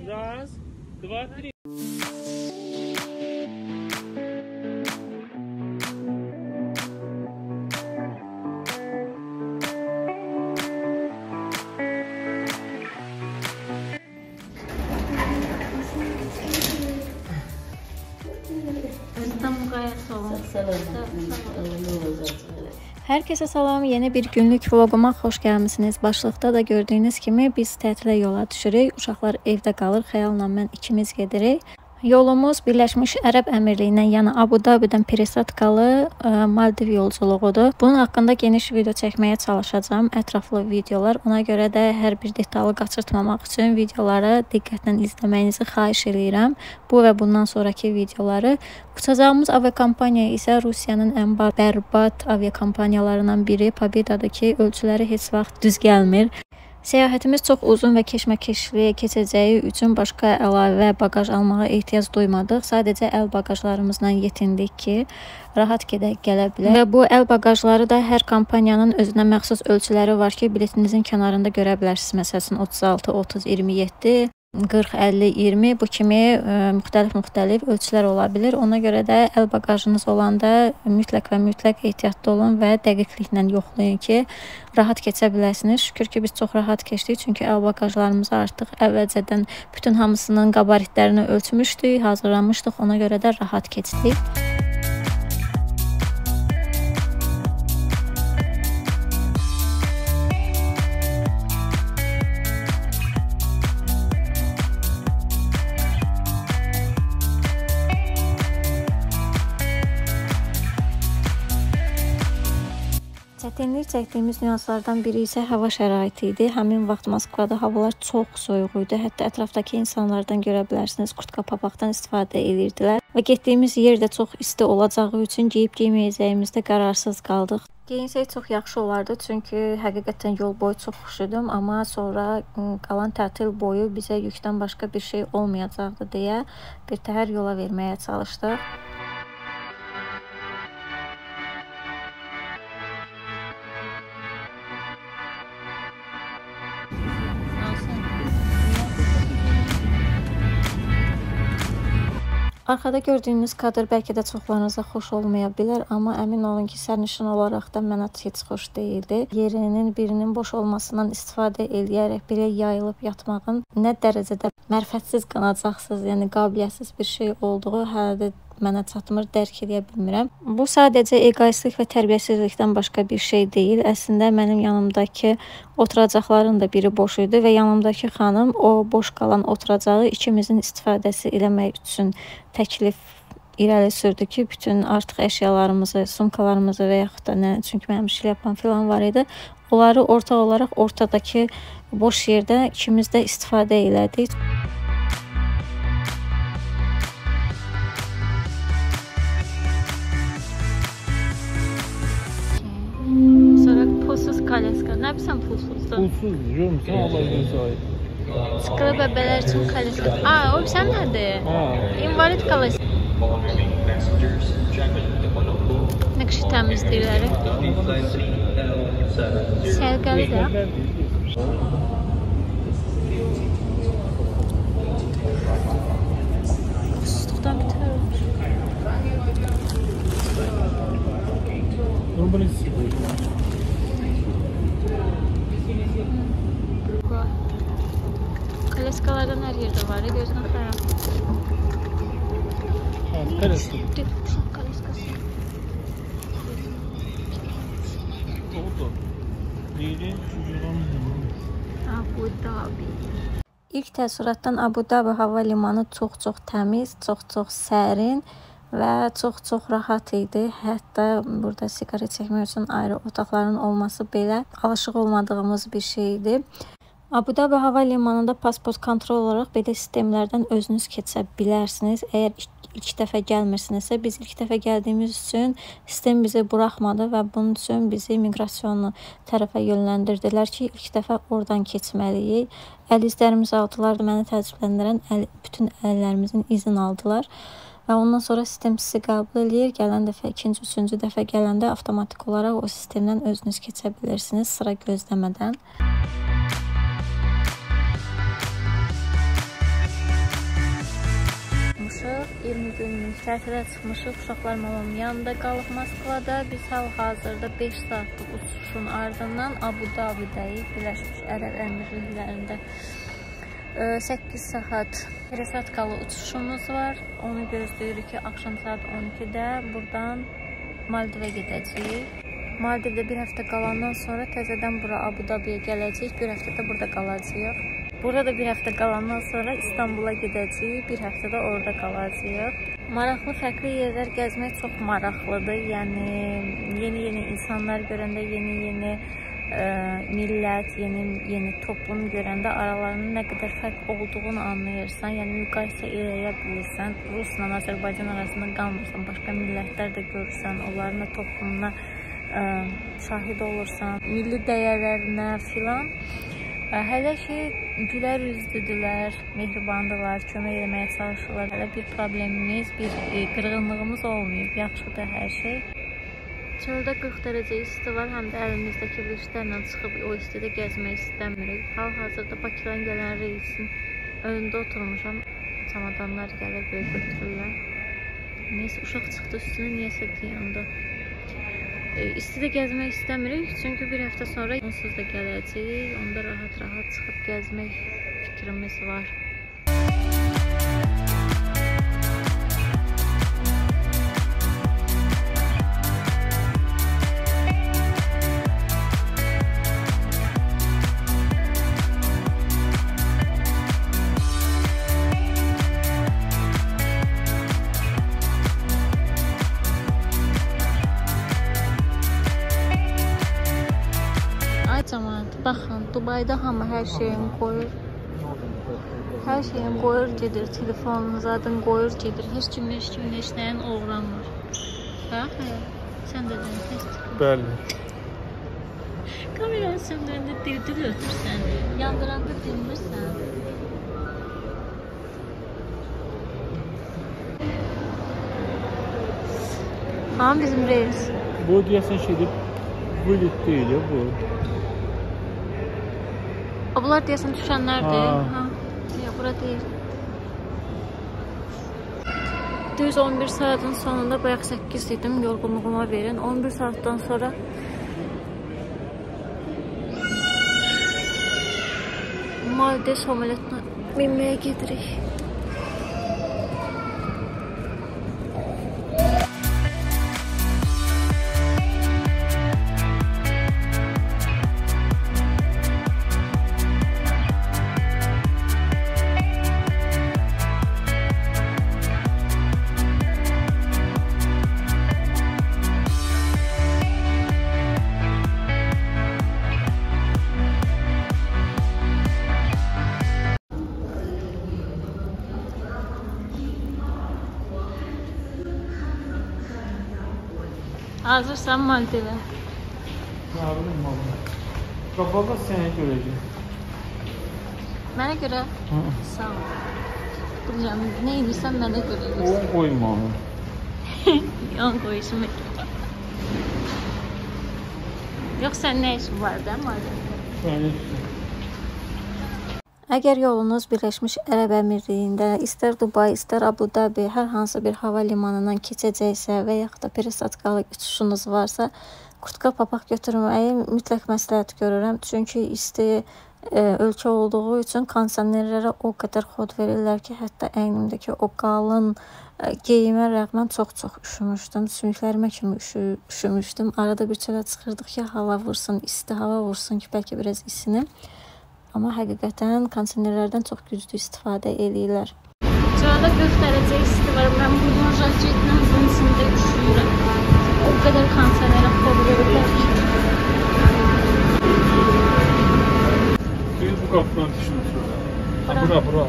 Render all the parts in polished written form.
Раз, два, три. Herkese salam, yeni bir günlük vloguma xoş gəlmisiniz. Başlıqda da gördüyünüz kimi biz tətilə yola düşürük. Uşaqlar evdə qalır, xəyalla mən ikimiz gedirik. Yolumuz Birləşmiş Ərəb Əmirliyindən, yəni Abu Dhabidən Pirisatkalı Maldiv yolculuğudur. Bunun haqqında geniş video çəkməyə çalışacağam, ətraflı videolar. Ona görə də hər bir detalı qaçırtmamaq üçün videoları diqqətlə izləməyinizi xahiş edirəm. Bu və bundan sonraki videoları. Uçacağımız aviakompaniya isə Rusiyanın ən bərbad aviakompaniyalarından biri Pobeda'dır ki, ölçüləri heç vaxt düz gəlmir. Səyahətimiz çox uzun və keşməkeşli keçəcəyi üçün başqa əlavə baqaj almağa ehtiyac duymadıq. Sadəcə əl baqajlarımızla yetindik ki, rahat gedək gələ bilər. Və bu əl baqajları da hər kompaniyanın özünə məxsus ölçüləri var ki, biletinizin kənarında görə bilərsiniz. Məsələn 36, 30, 27, 40, 50, 20 bu kimi müxtəlif ölçülər ola bilər. Ona görə də əl baqajınız olanda mütləq ehtiyatlı olun və dəqiqliklə yoxlayın ki, rahat keçə biləsiniz. Şükür ki, biz çox rahat keçdik. Çünki əl baqajlarımızı artıq əvvəlcədən bütün hamısının qabaritlərini ölçmüşdük, hazırlamışdıq. Ona görə də rahat keçdik. Çətinlik çəkdiyimiz nüanslardan biri isə hava şəraiti idi. Həmin vaxt Moskvada havalar çox soyuq idi. Hətta ətrafdakı insanlardan görə bilərsiniz, kurtka papaqdan istifadə edirdilər. Və getdiyimiz yer də çox isti olacağı üçün geyib-giyməyəcəyimizdə qərarsız qaldıq. Geyinsək çox yaxşı olardı, çünki həqiqətən yol boyu çox üşüdüm, amma sonra qalan tətil boyu bizə yükdən başqa bir şey olmayacaqdı deyə bir təhər yola verməyə çalışdıq. Arxada gördüyünüz kadr bəlkə də çoxlarınıza xoş olmaya bilər, amma əmin olun ki, sərnişin olaraq da mənə heç xoş deyildi. Yerinin birinin boş olmasından istifadə edərək belə yayılıb yatmağın nə dərəcədə mərfətsiz qalacaqsınız, yəni qabiliyyətsiz bir şey olduğu hələ də mənə çatmır, dərk edə bilmirəm. Bu sadəcə egoistlik və tərbiyəsizlikdən başqa bir şey deyil. Əslində mənim yanımdakı oturacaqların da biri boş idi və yanımdakı xanım o boş qalan oturacağı ikimizin istifadəsi eləmək üçün təklif irəli sürdü ki, bütün artıq əşyalarımızı, sumkalarımızı və yaxud da nə, çünki mənim şlyapam filan var idi, onları ortaq olaraq ortadakı boş yerdə ikimiz də istifadə elədik. Pulsuz kalyaska. Nə bilsən pulsuzdur? Pulsuz, yorum, sən Allah gözəl. Sıqılı bəbələr üçün kalyaska. O sən nədir? İnvalid kalyaska. Nə qışı təmizləyirlər? Sərgəlidir. Susuzluqdan bitər olmuş. Kalyaskalardan hər yerdə var, gözünə xəyal. Neresi? Uşaq kalyaskası. Oldu. Neydi? Abu Dhabi. İlk təəssüratdan Abu Dhabi hava limanı çox-çox təmiz, çox-çox sərin və çox-çox rahat idi. Hətta burada siqaret çəkmək üçün ayrı otaqların olması belə alışıq olmadığımız bir şey idi. Abu Dhabi hava limanında pasport kontrol olaraq belə sistemlərdən özünüz keçə bilərsiniz. Əgər ilk dəfə gəlmirsinizsə, biz ilk dəfə gəldiyimiz üçün sistem bizi buraxmadı və bunun üçün bizi miqrasiyon tərəfə yönləndirdilər ki, ilk dəfə oradan keçməliyik. Əl izlərimizi aldılar, məni təəccübləndirən bütün əllərimizin izin aldılar. Və ondan sonra sistem sizi qəbul edir. Gələn dəfə, ikinci, üçüncü dəfə gələndə avtomatik olaraq o sistemdən özünüz keçə bilirsiniz sıra gözləmədən. 20 günlük tətilə çıxmışıq. Uşaqlar mamamın yanında qalıb Moskvada. Biz hal-hazırda 5 saatlıq uçuşun ardından Abu Dabidəyik, Birləşmiş Ərəb Əmirliklərində 8 saat Peresatkalı uçuşumuz var. Onu gözləyirik ki, axşam saat 12-də buradan Maldivə gedəcəyik. Maldivdə bir həftə qalandan sonra təzədən bura Abu Dabiyə gələcəyik. Bir həftə də burada qalacağıq. Burada da bir həftə qalandan sonra İstanbula gedəcəyik. Bir həftə də orada qalacağıq. Maraqlı, fərqli yerlər gəzmək çox maraqlıdır. Yəni, yeni-yeni insanlar görəndə, yeni-yeni millət, yeni toplum görəndə aralarının nə qədər fərq olduğunu anlayırsan. Yəni, müqayisə eləyə bilirsən. Rusla Azərbaycan arasında qalmırsan. Başqa millətlər də görürsən. Onların da toplumuna şahid olursan. Milli dəyərlərinə filan. Hələ ki, gülər üzlüdülər, mehribandırlar, kömək eləməyə çalışırlar. Hələ bir problemimiz, bir qırğınlığımız olmayıb. Yaxşıdır hər şey. Çöldə 40 dərəcə isti var, həm də əlimizdəki bir işlərlə çıxıb o istidə gəzmək istəmirik. Hal-hazırda Bakıdan gələn reisin önündə oturmuşam. Çamadanlar gəlir, belə götürürlər. Neysə, uşaq çıxdı üstünə, niyəsə deyəndə. İstidə gəzmək istəmirik, çünki bir həftə sonra onsuz da gələcəyik. Onda rahat-rahat çıxıb gəzmək fikrimiz var. Baxın, Dubayda hamı hər şeyini qoyur. Hər şeyini qoyur, gedir. Telefonunu zaten qoyur, gedir. Heç kim nəyin uğranmır. Bax, sən də təsdiq. Bəli. Kameranı söndürəndə dil ötürsən, yandıranda dinmirsən. Hamı bizim reis. Bu deyəsən şeydir, vülit deyil ya bu. Bunlar deyəsən düşənlərdir. Yox, bura deyil. Düz 11 saatın sonunda bayaq 8 idim, yorğunluğuma verin. 11 saatdan sonra Maldiv samolyotuna minməyə gedirik. Hazırsan Maldivə. Nə bilim, valla. Qabağa sənə görəcək. Mənə görə? Sağ ol. Bilmirəm, nə edirsən mənə görə edirsən. O qoyma onu. Yan qoyuşum. Yox, sən nə işin var da Maldivə? Bəli. Əgər yolunuz Birləşmiş Ərəb Əmirliyində, istər Dubay, istər Abu Dabi, hər hansı bir hava limanından keçəcəksə və yaxud da Peresatkalı uçuşunuz varsa, kurtka papaq götürməyi mütləq məsləhət görürəm. Çünki isti ölkə olduğu üçün kondisionerlərə o qədər xod verirlər ki, hətta əynimdəki o qalın geyimə rəğmən çox-çox üşümüşdüm. Sümüklərimə kimi üşümüşdüm. Arada bir çölə çıxırdıq ki, hava vursun, isti hava vursun ki, bəlkə biraz isinim. Amma həqiqətən kondisionerlərdən çox güclü istifadə edirlər. Çöldə 40 dərəcə isti var. Mən buradan jaketlə bunun içində üşüyürəm. O qədər kondisionerə xod verirlər ki. Biz bu qapıdan düşmüşük. Bura.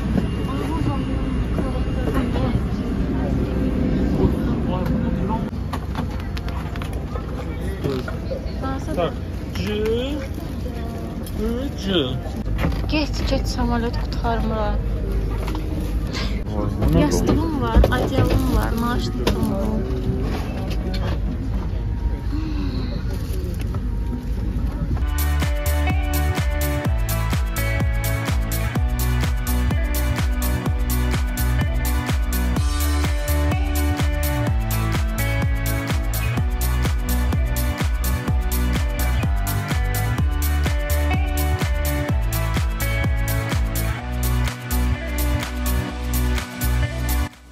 Tak, Geç samolyot qurtarmır. Yastığım var, adyalım var, maaşlığım var.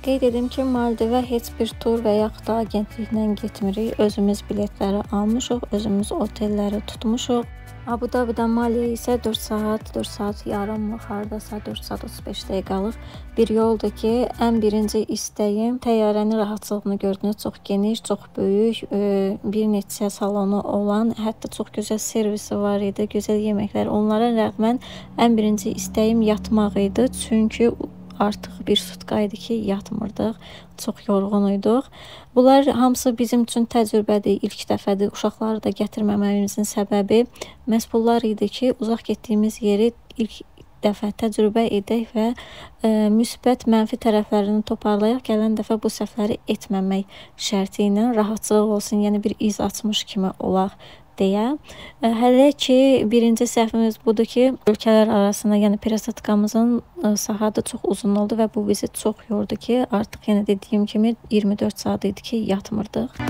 Qeyd edim ki, Maldivə heç bir tur və yaxud da agentliklə getmirik. Özümüz biletləri almışıq, özümüz otelləri tutmuşuq. Abu Dhabidən Maliyə isə 4 saat yarımlıq, hardasa 4 saat 35 dəqiqəlıq bir yoldur ki, ən birinci istəyim təyyarənin rahatsızlığını gördünüz. Çox geniş, çox böyük, bir neçə salonu olan, hətta çox gözəl servisi var idi, gözəl yeməklər. Onlara rəğmən ən birinci istəyim yatmaq idi, çünki artıq bir sutka idi ki, yatmırdıq, çox yorğun idik. Bunlar hamısı bizim üçün təcrübədir, ilk dəfədir. Uşaqları da gətirməməyimizin səbəbi məhz bunlar idi ki, uzaq getdiyimiz yeri ilk dəfə təcrübə edək və müsbət, mənfi tərəflərini toparlayaq. Gələn dəfə bu səhvləri etməmək şərti ilə rahatçılıq olsun, yəni bir iz açmış kimi olaq deyə. Hələ ki, birinci səhvimiz budur ki, ölkələr arasında, yəni peresatkamızın sahadı çox uzun oldu və bu bizi çox yordu ki, artıq yenə dediyim kimi 24 saat idi ki, yatmırdıq.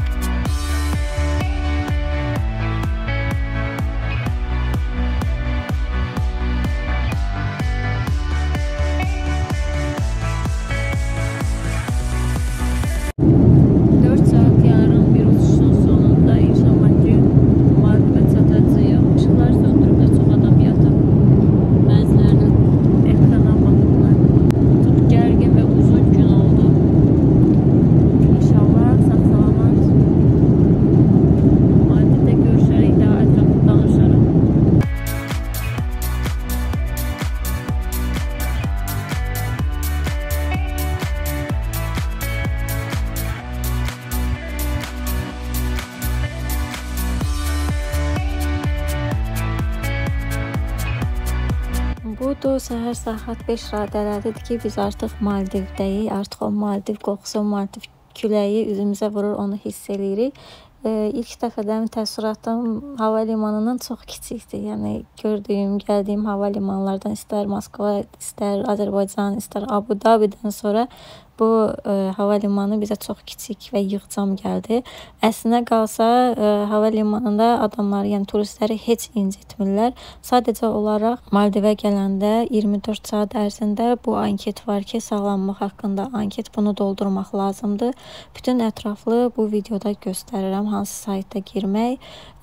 Budur, səhər saat 5 radələridir ki, biz artıq Maldivdəyik. Artıq o Maldiv qoxusu, Maldiv küləyi üzümüzə vurur, onu hiss eləyirik. İlk dəfədən təəssüratım hava limanından çox kiçikdir. Yəni gördüyüm, gəldiyim hava limanlardan istər Moskva, istər Azərbaycan, istər Abu Dhabidən sonra bu hava limanı bizə çox kiçik və yığcam gəldi. Əslinə qalsa hava limanında adamları, yəni turistləri heç incitmirlər. Sadəcə olaraq Maldivə gələndə 24 saat ərzində bu anket var ki, sağlamlıq haqqında anket, bunu doldurmaq lazımdır. Bütün ətraflı bu videoda göstərirəm, hansı saytda girmək,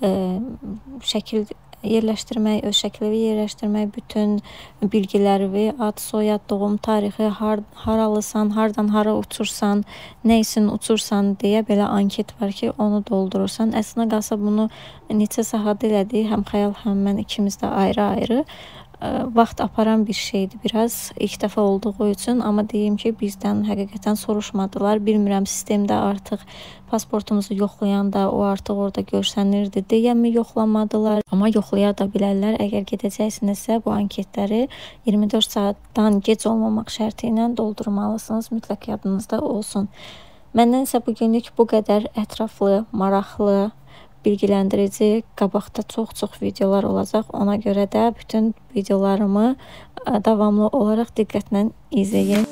şəkil yerləşdirmək, öz şəkilləri yerləşdirmək, bütün bilgiləri, ad, soyad, doğum tarixi, haralısan, hardan hara uçursan, nə üçün uçursan deyə belə anket var ki, onu doldurursan. Əslində qalsa bunu neçə saat elədik, həm Xəyal, həm mən ikimiz də ayrı-ayrı. Vaxt aparan bir şeydir biraz, ilk dəfə olduğu üçün, amma deyim ki, bizdən həqiqətən soruşmadılar. Bilmirəm, sistemdə artıq pasportumuzu yoxlayanda o artıq orada görsənirdi deyəmi yoxlamadılar, amma yoxlaya da bilərlər. Əgər gedəcəksinizsə bu anketləri 24 saatdan gec olmamaq şərti ilə doldurmalısınız, mütləq yadınızda olsun. Məndən isə bugünlük bu qədər ətraflı, maraqlı, bilgiləndirici, qabaqda çox-çox videolar olacaq. Ona görə də bütün videolarımı davamlı olaraq diqqətlə izləyin.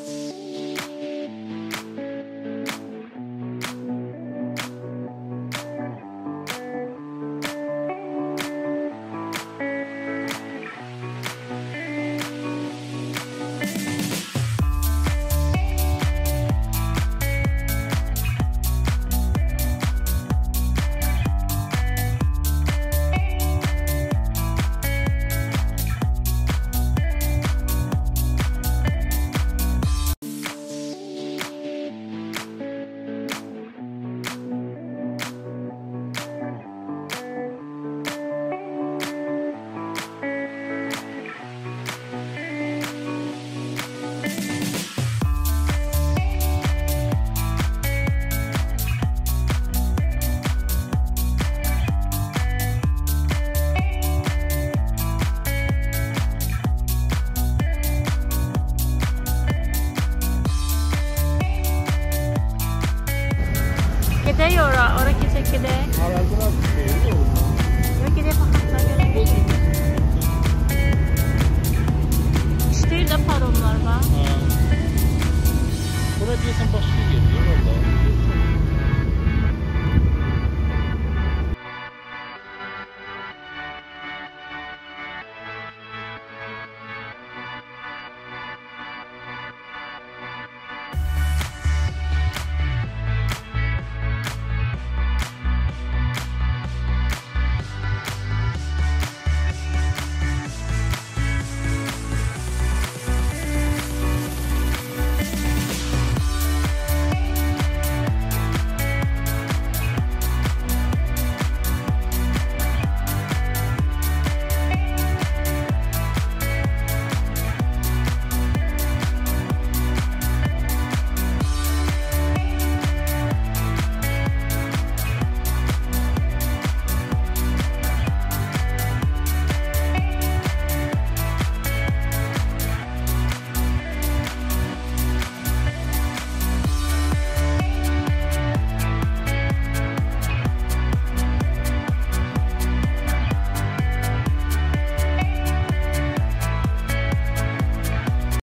Gedək ora keçək gedək. Aradılar bir şey olur. Yox, gedək baxaqlar görək. İşləyir də paronlar var. Bura deyəsən başqa